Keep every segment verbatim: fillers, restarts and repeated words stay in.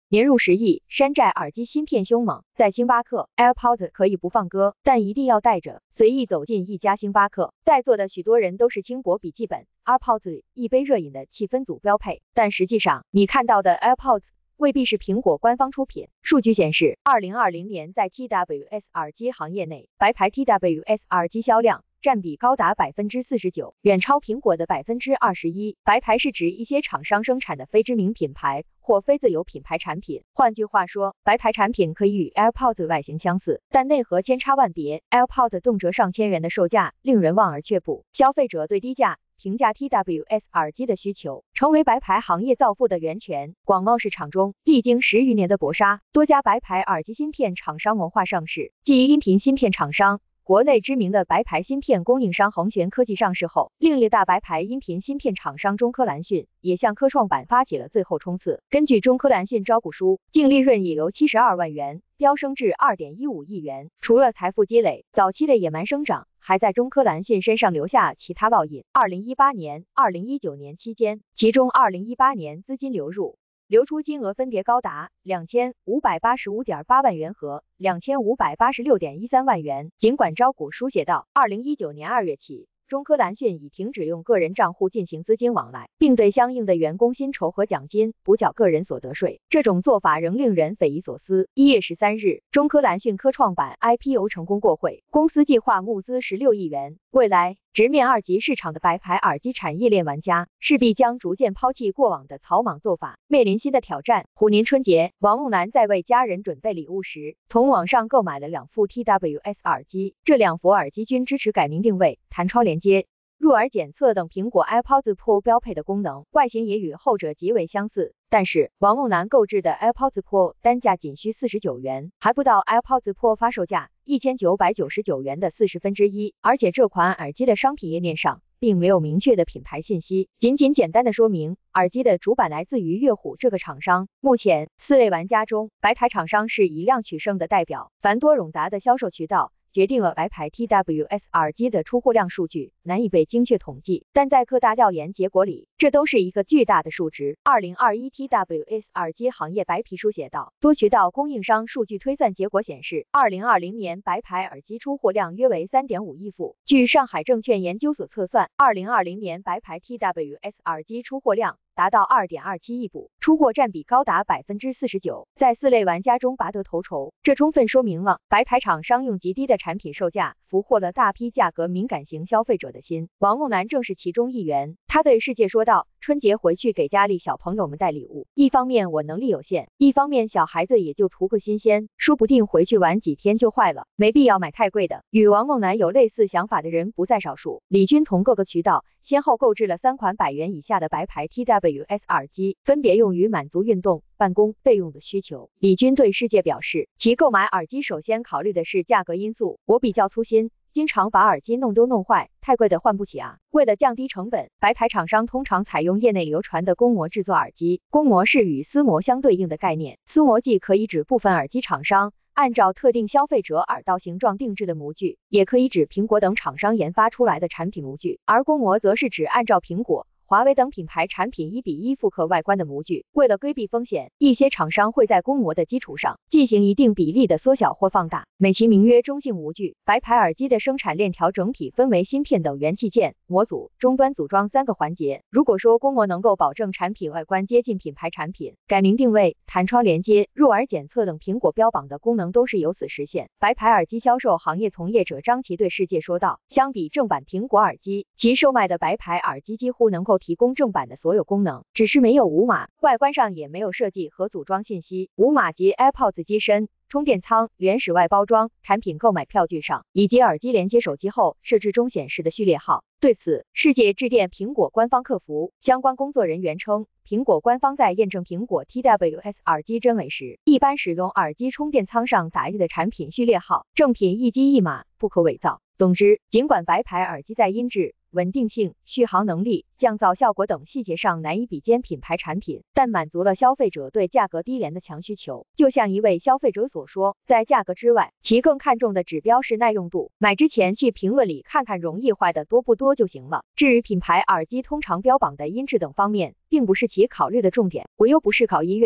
年入十亿，山寨耳机芯片凶猛。在星巴克 ，AirPods 可以不放歌，但一定要带着。随意走进一家星巴克，在座的许多人都是轻薄笔记本 AirPods 一杯热饮的气氛组标配，但实际上你看到的 AirPods未必是苹果官方出品。数据显示，二零二零年在 T W S 耳机行业内，白牌 T W S 耳机销量占比高达 百分之四十九， 远超苹果的 百分之二十一。白牌是指一些厂商生产的非知名品牌或非自有品牌产品。换句话说，白牌产品可以与 AirPods 外形相似，但内核千差万别。AirPods 动辄上千元的售价令人望而却步，消费者对低价平价 T W S 耳机的需求，成为白牌行业造富的源泉。广袤市场中，历经十余年的搏杀，多家白牌耳机芯片厂商谋划上市。继音频芯片厂商国内知名的白牌芯片供应商恒玄科技上市后，另一大白牌音频芯片厂商中科蓝讯也向科创板发起了最后冲刺。根据中科蓝讯招股书，净利润已由七十二万元飙升至 二点一五亿元。除了财富积累，早期的野蛮生长还在中科蓝讯身上留下其他烙印。二零一八年、二零一九年期间，其中二零一八年资金流入流出金额分别高达两千五百八十五点八万元和两千五百八十六点一三万元。尽管招股书写道，二零一九年二月起，中科蓝讯已停止用个人账户进行资金往来，并对相应的员工薪酬和奖金补缴个人所得税。这种做法仍令人匪夷所思。一月十三日，中科蓝讯科创板 I P O 成功过会，公司计划募资十六亿元。未来，直面二级市场的白牌耳机产业链玩家势必将逐渐抛弃过往的草莽做法，面临新的挑战。虎年春节，王梦楠在为家人准备礼物时，从网上购买了两副 T W S 耳机，这两副耳机均支持改名定位、弹窗连接、入耳检测等苹果 AirPods Pro 标配的功能，外形也与后者极为相似。但是，王梦楠购置的 AirPods Pro 单价仅需四十九元，还不到 AirPods Pro 发售价一千九百九十九元的四十分之一，而且这款耳机的商品页面上并没有明确的品牌信息，仅仅简单的说明耳机的主板来自于乐虎这个厂商。目前，四类玩家中，白牌厂商是以量取胜的代表，繁多冗杂的销售渠道决定了白牌 T W S 耳机的出货量数据难以被精确统计，但在各大调研结果里，这都是一个巨大的数值。二零二一 T W S 耳机行业白皮书写道，多渠道供应商数据推算结果显示，二零二零年白牌耳机出货量约为 三点五亿副。据上海证券研究所测算，二零二零年白牌 T W S 耳机出货量达到 二点二七亿部，出货占比高达 百分之四十九， 在四类玩家中拔得头筹。这充分说明了白牌厂商用极低的产品售价俘获了大批价格敏感型消费者的心。王梦楠正是其中一员。他对世界说道，春节回去给家里小朋友们带礼物，一方面我能力有限，一方面小孩子也就图个新鲜，说不定回去玩几天就坏了，没必要买太贵的。与王梦楠有类似想法的人不在少数。李军从各个渠道先后购置了三款百元以下的白牌 T W S 耳机，分别用于满足运动、办公、备用的需求。李军对世界表示，其购买耳机首先考虑的是价格因素，我比较粗心，经常把耳机弄丢弄坏，太贵的换不起啊。为了降低成本，白牌厂商通常采用业内流传的公模制作耳机。公模是与丝模相对应的概念，丝模既可以指部分耳机厂商按照特定消费者耳道形状定制的模具，也可以指苹果等厂商研发出来的产品模具，而公模则是指按照苹果、华为等品牌产品一比一复刻外观的模具。为了规避风险，一些厂商会在公模的基础上进行一定比例的缩小或放大，美其名曰中性模具。白牌耳机的生产链条整体分为芯片等元器件、模组、终端组装三个环节。如果说公模能够保证产品外观接近品牌产品，改名定位、弹窗连接、入耳检测等苹果标榜的功能都是由此实现。白牌耳机销售行业从业者张琦对世界说道，相比正版苹果耳机，其售卖的白牌耳机几乎能够提供正版的所有功能，只是没有无码，外观上也没有设计和组装信息。无码及 AirPods 机身、充电仓、原始外包装、产品购买票据上，以及耳机连接手机后设置中显示的序列号。对此，世界致电苹果官方客服，相关工作人员称，苹果官方在验证苹果 T W S 耳机真伪时，一般使用耳机充电仓上打印的产品序列号，正品一机一码，不可伪造。总之，尽管白牌耳机在音质、稳定性、续航能力、降噪效果等细节上难以比肩品牌产品，但满足了消费者对价格低廉的强需求。就像一位消费者所说，在价格之外，其更看重的指标是耐用度。买之前去评论里看看容易坏的多不多就行了。至于品牌耳机通常标榜的音质等方面，并不是其考虑的重点。我又不是搞音乐的，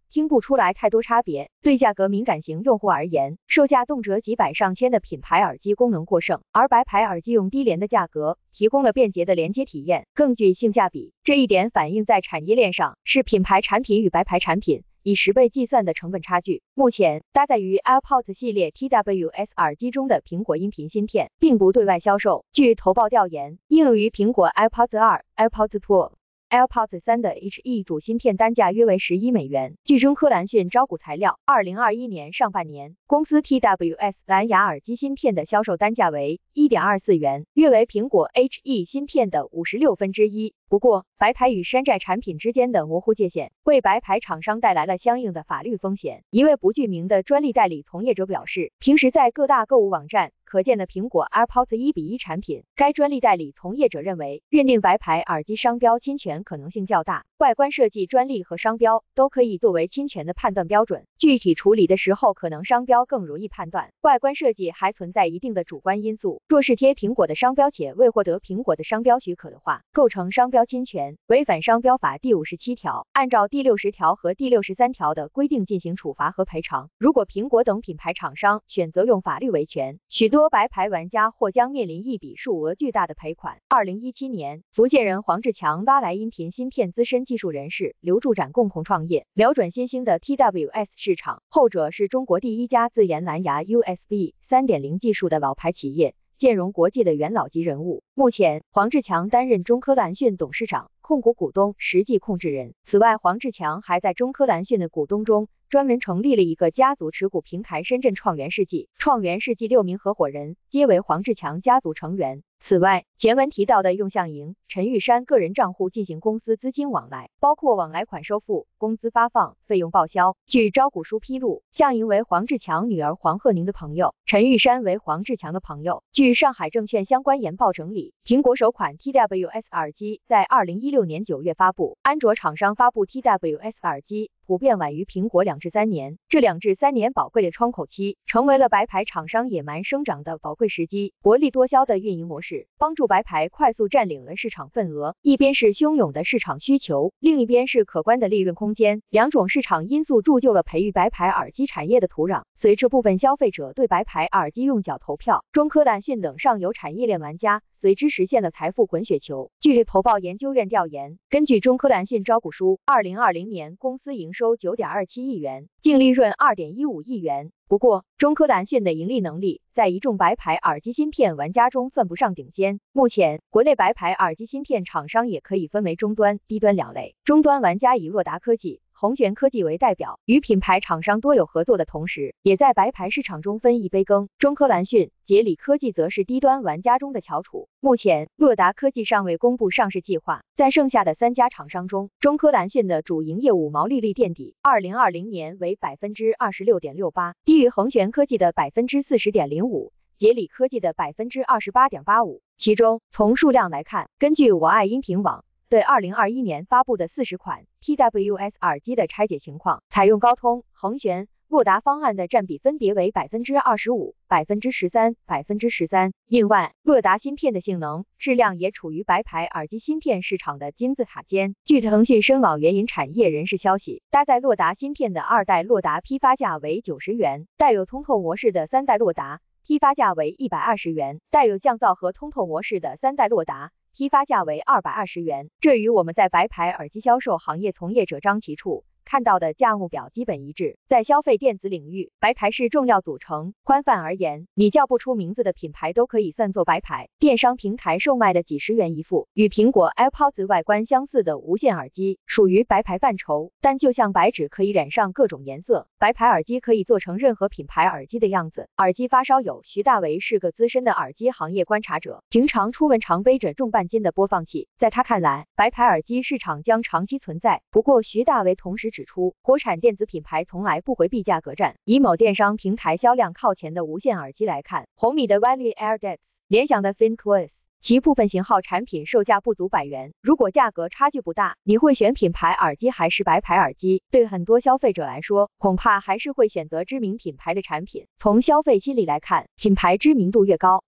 听不出来太多差别。对价格敏感型用户而言，售价动辄几百上千的品牌耳机功能过剩，而白牌耳机用低廉的价格提供了便捷的连接体验，更具性价比。这一点反映在产业链上，是品牌产品与白牌产品以十倍计算的成本差距。目前搭载于 AirPods 系列 T W S 耳机中的苹果音频芯片并不对外销售。据投报调研，应用于苹果 AirPods 二、AirPods Pro、AirPods 三的 H E 主芯片单价约为十一美元。据中科蓝讯招股材料，二零二一年上半年，公司 T W S 蓝牙耳机芯片的销售单价为 一点二四元，约为苹果 H E 芯片的五十六分之一。不过，白牌与山寨产品之间的模糊界限，为白牌厂商带来了相应的法律风险。一位不具名的专利代理从业者表示，平时在各大购物网站可见的苹果 AirPods 一比一产品，该专利代理从业者认为，认定白牌耳机商标侵权可能性较大，外观设计专利和商标都可以作为侵权的判断标准，具体处理的时候可能商标更容易判断，外观设计还存在一定的主观因素。若是贴苹果的商标且未获得苹果的商标许可的话，构成商标侵权，违反商标法第五十七条，按照第六十条和第六十三条的规定进行处罚和赔偿。如果苹果等品牌厂商选择用法律维权，许多白牌玩家或将面临一笔数额巨大的赔款。二零一七年，福建人黄志强拉来音频芯片资深技术人士刘柱展共同创业，瞄准新兴的 T W S 市场，后者是中国第一家自研蓝牙 U S B 三点零 技术的老牌企业，建融国际的元老级人物。目前，黄志强担任中科蓝讯董事长、控股股东、实际控制人。此外，黄志强还在中科蓝讯的股东中专门成立了一个家族持股平台深圳创元世纪，创元世纪六名合伙人皆为黄志强家族成员。此外，前文提到的用向营、陈玉山个人账户进行公司资金往来，包括往来款收付、工资发放、费用报销。据招股书披露，向营为黄志强女儿黄鹤宁的朋友，陈玉山为黄志强的朋友。据上海证券相关研报整理，苹果首款 T W S 耳机在二零一六年九月发布，安卓厂商发布 T W S 耳机普遍晚于苹果两至三年，这两至三年宝贵的窗口期，成为了白牌厂商野蛮生长的宝贵时机。薄利多销的运营模式，帮助白牌快速占领了市场份额。一边是汹涌的市场需求，另一边是可观的利润空间，两种市场因素铸就了培育白牌耳机产业的土壤。随着部分消费者对白牌耳机用脚投票，中科蓝讯等上游产业链玩家随之实现了财富滚雪球。据投报研究院调研，根据中科蓝讯招股书，二零二零年公司营收 九点二七亿元，净利润 二点一五亿元。不过，中科蓝讯的盈利能力在一众白牌耳机芯片玩家中算不上顶尖。目前，国内白牌耳机芯片厂商也可以分为中端、低端两类。中端玩家以若达科技、鸿玄科技为代表，与品牌厂商多有合作的同时，也在白牌市场中分一杯羹。中科蓝讯、杰里科技则是低端玩家中的翘楚。目前，若达科技尚未公布上市计划，在剩下的三家厂商中，中科蓝讯的主营业务毛利率垫底，二零二零年为 百分之二十六点六八，低于鸿玄科技的 百分之四十点零五。杰里科技的 百分之二十八点八五， 其中从数量来看，根据我爱音频网对二零二一年发布的四十款 T W S 耳机的拆解情况，采用高通、鸿玄、若达方案的占比分别为 百分之二十五、百分之十三、百分之十三。另外，若达芯片的性能、质量也处于白牌耳机芯片市场的金字塔尖。据腾讯深网援引产业人士消息，搭载若达芯片的二代若达批发价为九十元，带有通透模式的三代若达批发价为一百二十元，带有降噪和通透模式的三代若达批发价为二百二十元。这与我们在白牌耳机销售行业从业者张其处看到的价目表基本一致。在消费电子领域，白牌是重要组成。宽泛而言，你叫不出名字的品牌都可以算作白牌。电商平台售卖的几十元一副，与苹果 AirPods 外观相似的无线耳机，属于白牌范畴。但就像白纸可以染上各种颜色，白牌耳机可以做成任何品牌耳机的样子。耳机发烧友徐大为是个资深的耳机行业观察者，平常出门常背着重半斤的播放器。在他看来，白牌耳机市场将长期存在。不过，徐大为同时指出，国产电子品牌从来不回避价格战。以某电商平台销量靠前的无线耳机来看，红米的 Wireless AirDex、联想的 ThinkOS，其部分型号产品售价不足百元。如果价格差距不大，你会选品牌耳机还是白牌耳机？对很多消费者来说，恐怕还是会选择知名品牌的产品。从消费心理来看，品牌知名度越高，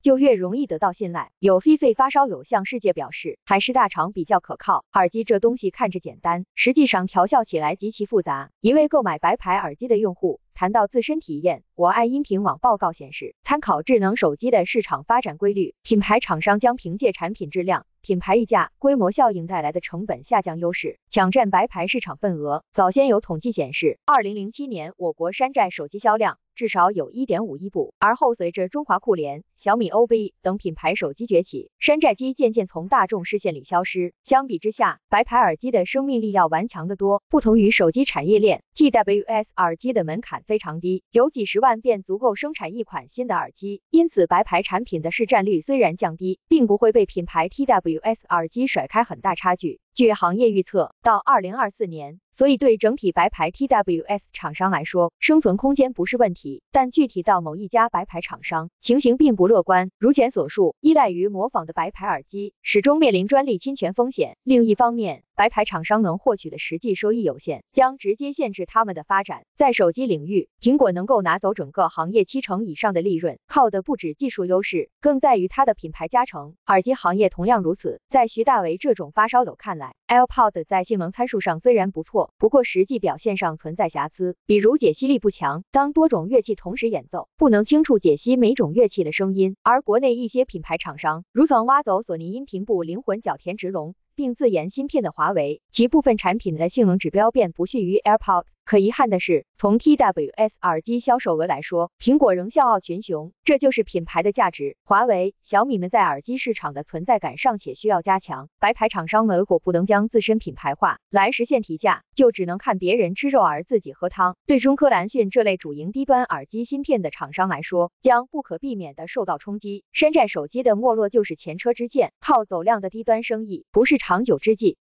就越容易得到信赖。有 F I F I 发烧友向世界表示，还是大厂比较可靠，耳机这东西看着简单，实际上调校起来极其复杂。一位购买白牌耳机的用户谈到自身体验，我爱音频网报告显示，参考智能手机的市场发展规律，品牌厂商将凭借产品质量、品牌溢价、规模效应带来的成本下降优势，抢占白牌市场份额。早先有统计显示，二零零七年我国山寨手机销量至少有 一点五亿部，而后随着中华酷联、小米 O V 等品牌手机崛起，山寨机渐渐从大众视线里消失。相比之下，白牌耳机的生命力要顽强得多。不同于手机产业链 ，T W S 耳机的门槛非常低，有几十万便足够生产一款新的耳机，因此白牌产品的市占率虽然降低，并不会被品牌 T W S 耳机甩开很大差距。据行业预测，到二零二四年，所以对整体白牌 T W S 厂商来说，生存空间不是问题，但具体到某一家白牌厂商，情形并不乐观。如前所述，依赖于模仿的白牌耳机，始终面临专利侵权风险。另一方面，白牌厂商能获取的实际收益有限，将直接限制他们的发展。在手机领域，苹果能够拿走整个行业七成以上的利润，靠的不止技术优势，更在于它的品牌加成。耳机行业同样如此。在徐大为这种发烧友看来， AirPods 在性能参数上虽然不错，不过实际表现上存在瑕疵，比如解析力不强，当多种乐器同时演奏，不能清楚解析每种乐器的声音。而国内一些品牌厂商，如曾挖走索尼音频部灵魂角田直龙，并自研芯片的华为，其部分产品的性能指标便不逊于 AirPods。可遗憾的是，从 T W S 耳机销售额来说，苹果仍笑傲群雄，这就是品牌的价值。华为、小米们在耳机市场的存在感尚且需要加强，白牌厂商们如果不能将自身品牌化来实现提价，就只能看别人吃肉而自己喝汤。对中科蓝讯这类主营低端耳机芯片的厂商来说，将不可避免的受到冲击。山寨手机的没落就是前车之鉴，靠走量的低端生意不是长久之计。